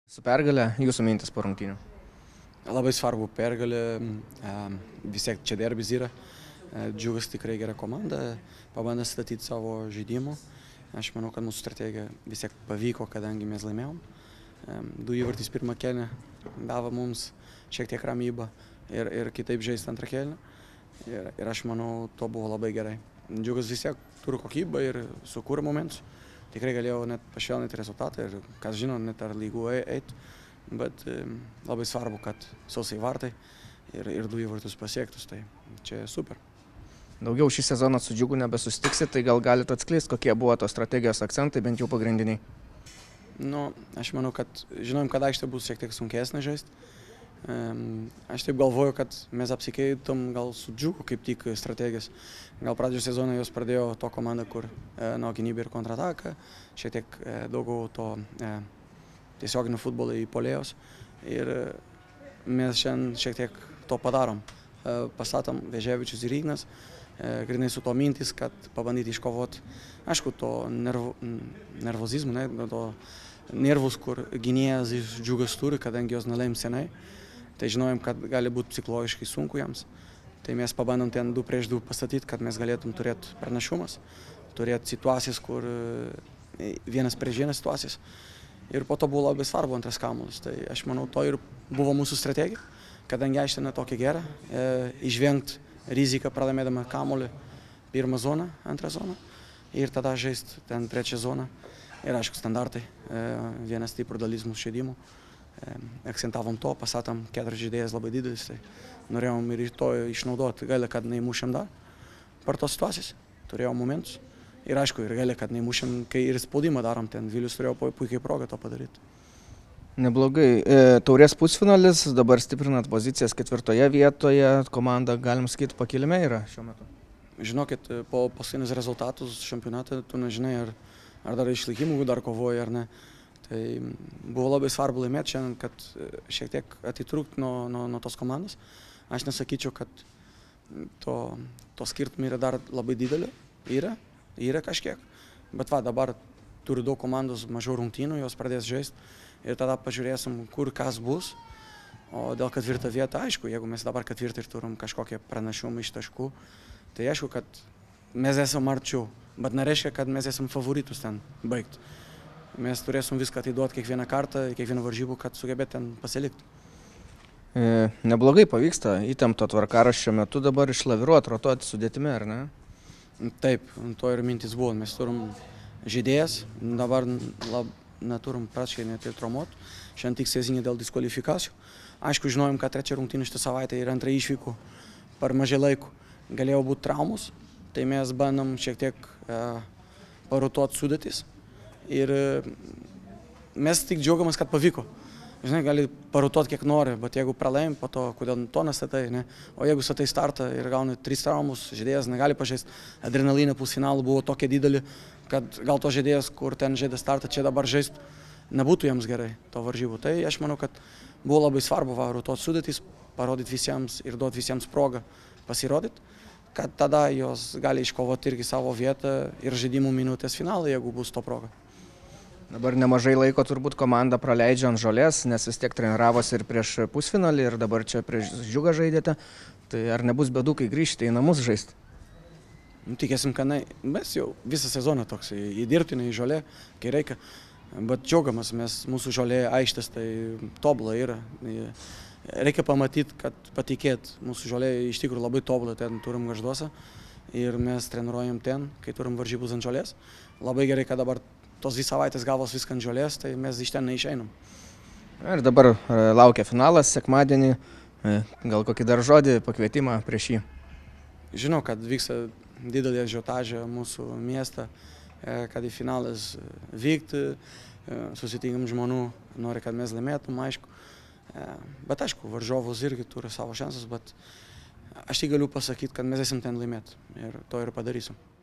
Su pergalė, jūsų mintis po rungtynių? Labai svarbu pergalė, vis tiek čia derbis yra. Džiugas tikrai gera komanda, pabandė statyti savo žaidimų. Aš manau, kad mūsų strategija vis tiek pavyko, kadangi mes laimėjom. 2 įvartis pirmą kėlinį davė mums šiek tiek ramybę ir kitaip žaisti antrą kėlinį. Ir aš manau, to buvo labai gerai. Džiugas vis tiek turi kokybę ir sukūrė momentus. Tikrai galėjau net pašvelninti rezultatą ir, kas žino, net ar lygų eit. Bet labai svarbu, kad sausai vartai ir 2 įvartus pasiektus, tai čia super. Daugiau šį sezoną su Džiugu nebesustiksit, tai gal galite atskleisti, kokie buvo tos strategijos akcentai, bent jau pagrindiniai? Aš manau, kad žinom, kad aikštė bus šiek tiek sunkesnė žaisti. Aš taip galvoju, kad mes apsikeitom gal su Džiugu kaip tik strategijas. Gal pradžio sezoną jos pradėjo to komanda, kur gynybė ir kontrataka, šiek tiek daugiau to tiesioginio futbolo į puolėjus. Ir mes šiandien šiek tiek to padarom. Pastatom Veževičius ir Ignas, grinai su to mintis, kad pabandyti iškovoti, aišku, to nervozizmų, to nervus, kur gynėjas iš Džiugas turi, kadangi jos nelaim senai. Tai žinojom, kad gali būti psichologiškai sunku jiems. Tai mes pabandom ten 2 prieš 2 pastatyti, kad mes galėtum turėti pranašumas, turėti situacijas, kur 1 prieš 1 situacijas. Ir po to buvo labai svarbu antras kamuolis. Tai aš manau, to ir buvo mūsų strategija, kadangi aikštė ne tokia gera, išvengti riziką pralaimėdama kamuolį pirmą zoną, antrą zoną ir tada žaisti ten trečią zoną. Ir aišku, standartai, 1 stiprų dalis mūsų žaidimų. Akcentavom to, pasatom 4 žaidėjas labai didelis, tai norėjom ir to išnaudoti. Gaila, kad neįmušėm dar per tos situacijas, turėjom momentus. Ir aišku, ir gaila, kad neįmušėm, kai ir spaudimą darom ten, Vilius turėjo puikiai progą to padaryti. Neblogai. Taurės pusfinalis, dabar stiprinat pozicijas 4 vietoje, komanda, galim sakyti, pakilime yra šiuo metu. Žinokit, po paskutinius rezultatus čempionate, tu nežinai, ar dar išlaikymų dar kovoja ar ne. Tai buvo labai svarbu laimėti šiandien, kad šiek tiek atitrūkti nuo tos komandos. Aš nesakyčiau, kad to skirtumai yra dar labai didelį. Yra kažkiek. Bet dabar turi daug komandos mažiau rungtynių, jos pradės žaisti. Ir tada pažiūrėsim, kur kas bus. O dėl 4 vietą, aišku, jeigu mes dabar 4 ir turim kažkokią pranašumą iš taškų, tai aišku, kad mes esam arčiau. Bet nereiškia, kad mes esam favoritus ten baigti. Mes turėsim viską atiduoti kiekvieną kartą, kiekvieną varžybų, kad sugebėt ten pasilikti. Neblogai pavyksta įtempto tvarkaraščio metu dabar išlaviruoti, rotuoti sudėtimi, ar ne? Taip, to ir mintis buvo. Mes turim žaidėjas, dabar neturim praškai net ir traumuotų. Šiandien tik sėzinė dėl diskvalifikacijų. Aišku, žinojom, kad 3 rungtynių šitą savaitę ir 2 išvykų per mažai laiko galėjo būti traumus. Tai mes bandom šiek tiek parotuoti sudėtis. Ir mes tik džiaugiamės, kad pavyko. Žinai, gali parutuoti kiek nori, bet jeigu pralaim, po to, kodėl to nestatai, ne? O jeigu statai startą ir gauni 3 traumus, žaidėjas negali pažaisti. Adrenalinė pusfinalų buvo tokia didelė, kad gal to žaidėjas, kur ten žaidė startą, čia dabar žaisti, nebūtų jiems gerai to varžybų. Tai aš manau, kad buvo labai svarbu rutuoti sudėtis, parodyti visiems ir duoti visiems progą pasirodyti, kad tada jos gali iškovoti irgi savo vietą ir žaidimų minutės finalą, jeigu bus to proga. Dabar nemažai laiko turbūt komanda praleidžia ant žolės, nes vis tiek treniravosi ir prieš pusfinalį ir dabar čia prieš Džiugą žaidėte. Tai ar nebus bėdų, kai grįžti į namus žaisti? Tikėsim, kad mes jau visą sezoną toks į dirbtinį, į žolę, kai reikia. Bet džiaugiamas, mūsų žolė aikštės tai tobula yra. Reikia pamatyti, kad patikėt, mūsų žolė iš tikrųjų labai tobula, ten turim Gargžduose. Ir mes treniruojam ten, kai turim varžybus ant žolės. Labai gerai, kad dabar tos 2 savaitės gavos viską ant žolės, tai mes iš ten neišeinam. Ir dabar laukia finalas sekmadienį. Gal kokį dar žodį, pakvietimą prieš jį? Žinau, kad vyksta didelė ažiotažė mūsų miestą, kad į finalas vykti, susitinkam žmonių, nori, kad mes laimėtum, aišku. Bet aišku, varžovus irgi turi savo šansus, bet aš tik galiu pasakyti, kad mes esam ten laimėti ir to ir padarysim.